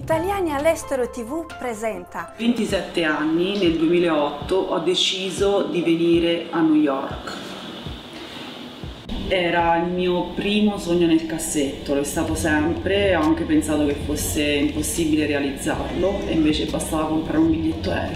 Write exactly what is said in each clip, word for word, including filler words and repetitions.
Italiani all'estero tivù presenta. ventisette anni, nel duemilaotto, ho deciso di venire a New York. Era il mio primo sogno nel cassetto, lo è stato sempre, ho anche pensato che fosse impossibile realizzarlo e invece bastava comprare un biglietto aereo.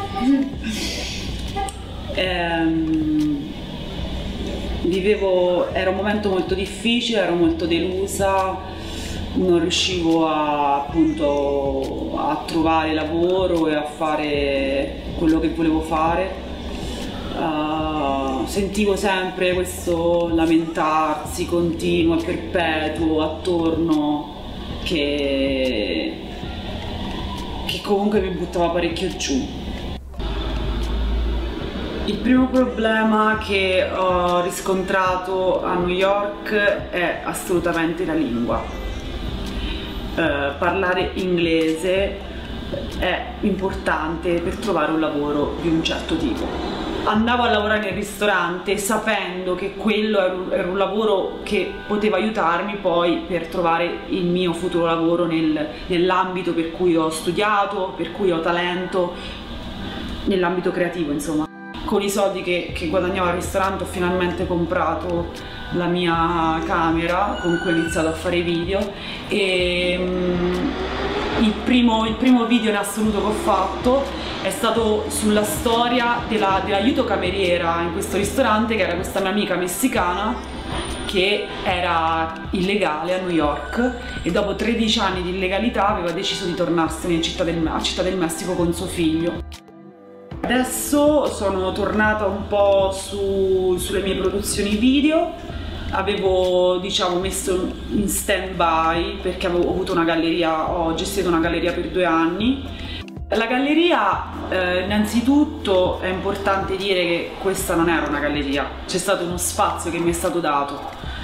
ehm, vivevo, era un momento molto difficile, ero molto delusa, non riuscivo a, appunto, a trovare lavoro e a fare quello che volevo fare. Uh, sentivo sempre questo lamentarsi continuo e perpetuo attorno che, che comunque mi buttava parecchio giù. Il primo problema che ho riscontrato a New York è assolutamente la lingua. Uh, parlare inglese è importante per trovare un lavoro di un certo tipo. Andavo a lavorare nel ristorante sapendo che quello era un, era un lavoro che poteva aiutarmi poi per trovare il mio futuro lavoro nel, nell'ambito per cui ho studiato, per cui ho talento, nell'ambito creativo insomma. Con i soldi che, che guadagnavo al ristorante ho finalmente comprato la mia camera con cui ho iniziato a fare i video e um, il, primo, il primo video in assoluto che ho fatto è stato sulla storia della, dell'aiuto cameriera in questo ristorante, che era questa mia amica messicana che era illegale a New York e dopo tredici anni di illegalità aveva deciso di tornarsene in Città del, a Città del Messico con suo figlio. Adesso sono tornata un po' su, sulle mie produzioni video, avevo diciamo messo in stand by perché avevo avuto una galleria, ho gestito una galleria per due anni. La galleria, eh, innanzitutto è importante dire che questa non era una galleria, c'è stato uno spazio che mi è stato dato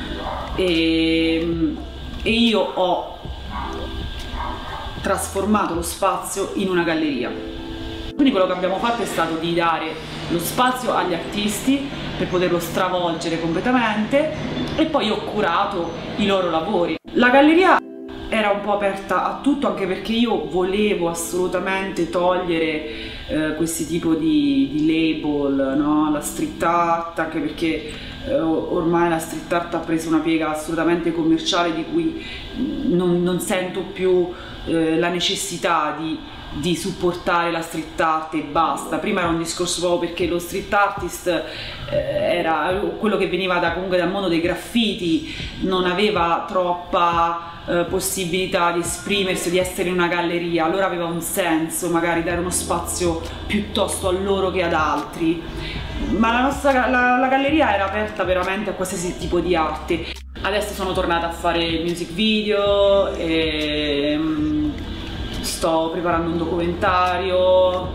e, e io ho trasformato lo spazio in una galleria. Quindi quello che abbiamo fatto è stato di dare lo spazio agli artisti per poterlo stravolgere completamente e poi ho curato i loro lavori. La galleria era un po' aperta a tutto, anche perché io volevo assolutamente togliere eh, questi tipo di, di label, no? La street art, anche perché eh, ormai la street art ha preso una piega assolutamente commerciale di cui non, non sento più eh, la necessità di di supportare la street art e basta. Prima era un discorso proprio perché lo street artist eh, era quello che veniva da, comunque dal mondo dei graffiti, non aveva troppa eh, possibilità di esprimersi, di essere in una galleria, allora aveva un senso magari dare uno spazio piuttosto a loro che ad altri, ma la nostra la, la galleria era aperta veramente a qualsiasi tipo di arte. Adesso sono tornata a fare music video e sto preparando un documentario,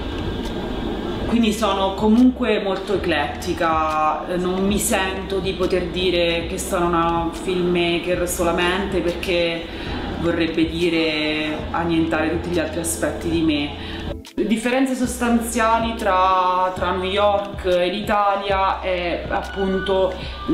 quindi sono comunque molto eclettica, non mi sento di poter dire che sono una filmmaker solamente perché vorrebbe dire annientare tutti gli altri aspetti di me. Le differenze sostanziali tra, tra New York e l'Italia è appunto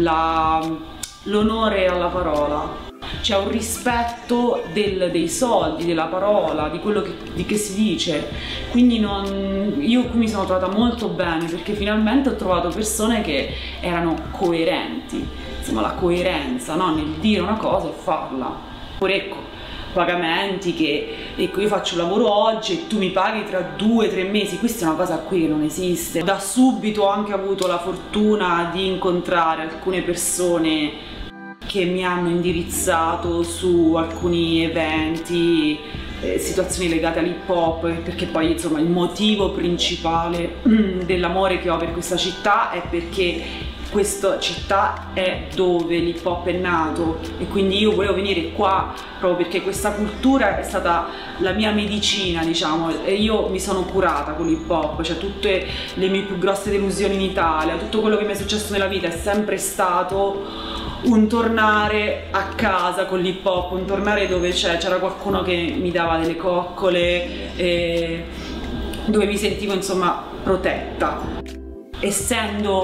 l'onore alla parola. C'è un rispetto del, dei soldi, della parola, di quello che, di che si dice, quindi non, io qui mi sono trovata molto bene perché finalmente ho trovato persone che erano coerenti, insomma la coerenza, no? Nel dire una cosa e farla. Oppure ecco, pagamenti che, ecco io faccio un lavoro oggi e tu mi paghi tra due o tre mesi, questa è una cosa qui che non esiste. Da subito ho anche avuto la fortuna di incontrare alcune persone che mi hanno indirizzato su alcuni eventi, eh, situazioni legate all'hip hop, perché poi insomma il motivo principale mm, dell'amore che ho per questa città è perché questa città è dove l'hip hop è nato e quindi io volevo venire qua proprio perché questa cultura è stata la mia medicina, diciamo, e io mi sono curata con l'hip hop, cioè tutte le mie più grosse delusioni in Italia, tutto quello che mi è successo nella vita è sempre stato un tornare a casa con l'hip hop, un tornare dove c'era qualcuno che mi dava delle coccole, e dove mi sentivo insomma protetta. Essendo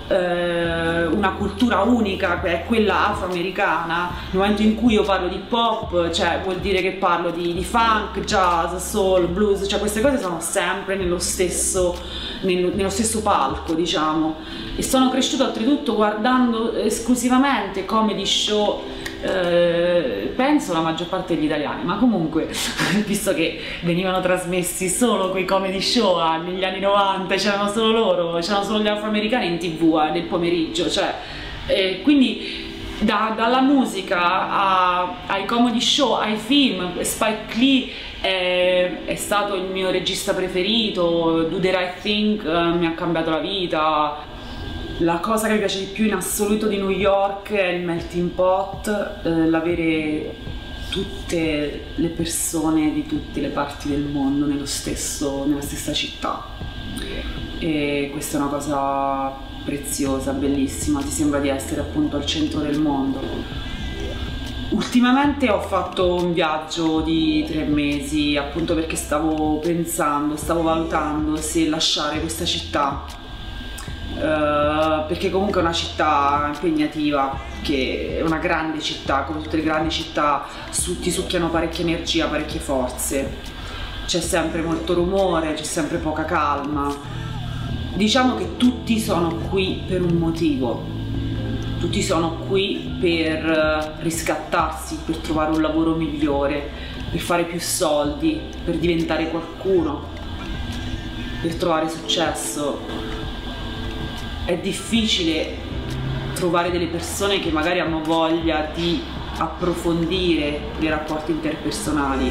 eh, una cultura unica, che è quella afroamericana. Nel momento in cui io parlo di hip hop, cioè vuol dire che parlo di, di funk, jazz, soul, blues, cioè queste cose sono sempre nello stesso, nello, nello stesso palco, diciamo. E sono cresciuta oltretutto guardando esclusivamente comedy show, eh, penso la maggior parte degli italiani, ma comunque visto che venivano trasmessi solo quei comedy show ah, negli anni novanta, c'erano solo loro, c'erano solo gli afroamericani in tv eh, nel pomeriggio, cioè, eh, quindi da, dalla musica a, ai comedy show, ai film, Spike Lee è, è stato il mio regista preferito, Do the Right Thing eh, mi ha cambiato la vita. La cosa che mi piace di più in assoluto di New York è il melting pot, eh, l'avere tutte le persone di tutte le parti del mondo nello stesso, nella stessa città. E questa è una cosa preziosa, bellissima, ti sembra di essere appunto al centro del mondo. Ultimamente ho fatto un viaggio di tre mesi, appunto perché stavo pensando, stavo valutando se lasciare questa città. Uh, perché comunque è una città impegnativa, che è una grande città, come tutte le grandi città su, ti succhiano parecchia energia, parecchie forze, c'è sempre molto rumore, c'è sempre poca calma. Diciamo che tutti sono qui per un motivo, tutti sono qui per riscattarsi, per trovare un lavoro migliore, per fare più soldi, per diventare qualcuno, per trovare successo. È difficile trovare delle persone che magari hanno voglia di approfondire i rapporti interpersonali.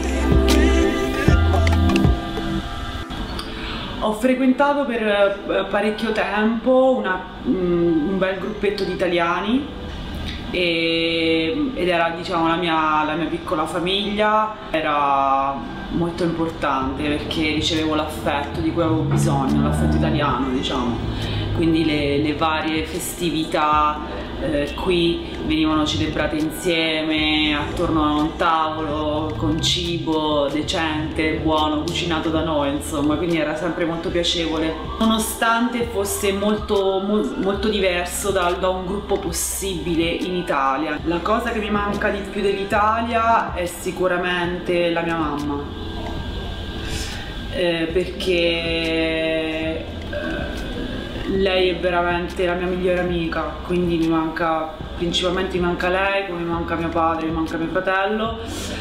Ho frequentato per parecchio tempo una, un bel gruppetto di italiani e, ed era, diciamo, la mia, la mia piccola famiglia. Era molto importante perché ricevevo l'affetto di cui avevo bisogno, l'affetto italiano, diciamo. Quindi le, le varie festività eh, qui venivano celebrate insieme, attorno a un tavolo, con cibo decente, buono, cucinato da noi, insomma, quindi era sempre molto piacevole. Nonostante fosse molto, mo, molto diverso da, da un gruppo possibile in Italia. La cosa che mi manca di più dell'Italia è sicuramente la mia mamma, eh, perché lei è veramente la mia migliore amica, quindi mi manca, principalmente mi manca lei, come mi manca mio padre, mi manca mio fratello.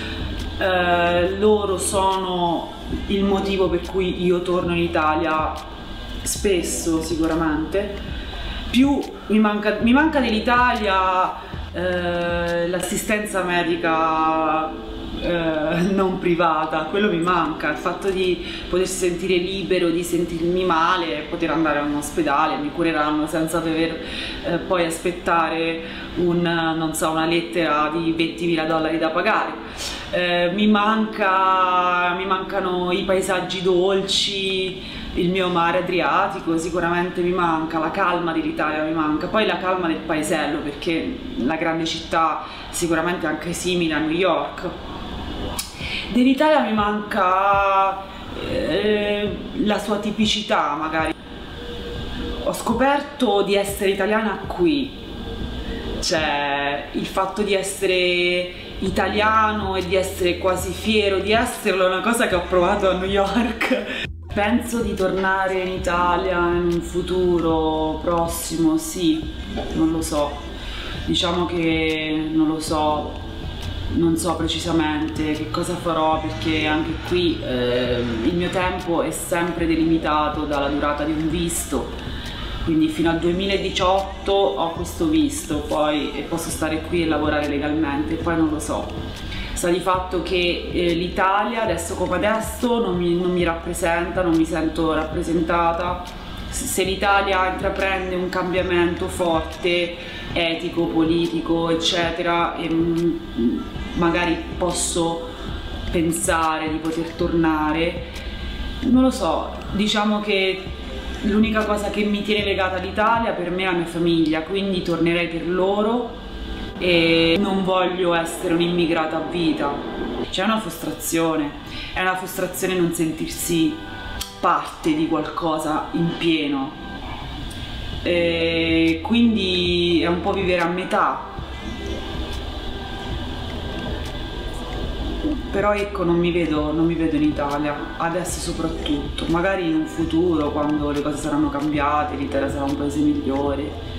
Eh, loro sono il motivo per cui io torno in Italia spesso, sicuramente. Più mi manca, mi manca dell'Italia eh, l'assistenza medica Eh, non privata, quello mi manca, il fatto di potersi sentire libero, di sentirmi male, poter andare a un ospedale, mi cureranno senza dover eh, poi aspettare un, non so, una lettera di ventimila dollari da pagare. Eh, mi manca, mi mancano i paesaggi dolci, il mio mare Adriatico sicuramente mi manca, la calma dell'Italia mi manca, poi la calma del paesello, perché la grande città sicuramente è anche simile a New York. Dell'Italia mi manca eh, la sua tipicità, magari. Ho scoperto di essere italiana qui, cioè il fatto di essere italiano e di essere quasi fiero di esserlo è una cosa che ho provato a New York. Penso di tornare in Italia in un futuro prossimo, sì, non lo so, diciamo che non lo so. Non so precisamente che cosa farò, perché anche qui eh, il mio tempo è sempre delimitato dalla durata di un visto, quindi fino al duemiladiciotto ho questo visto, poi posso stare qui e lavorare legalmente, poi non lo so. Sta di fatto che eh, l'Italia adesso come adesso non mi, non mi rappresenta, non mi sento rappresentata. Se l'Italia intraprende un cambiamento forte, etico, politico, eccetera, e magari posso pensare di poter tornare, non lo so, diciamo che l'unica cosa che mi tiene legata all'Italia per me è la mia famiglia, quindi tornerei per loro e non voglio essere un'immigrata a vita. C'è una frustrazione, è una frustrazione non sentirsi parte di qualcosa in pieno. e quindi è un po' vivere a metà. Però ecco, non mi vedo, non mi vedo in Italia, adesso soprattutto, magari in un futuro quando le cose saranno cambiate, l'Italia sarà un paese migliore,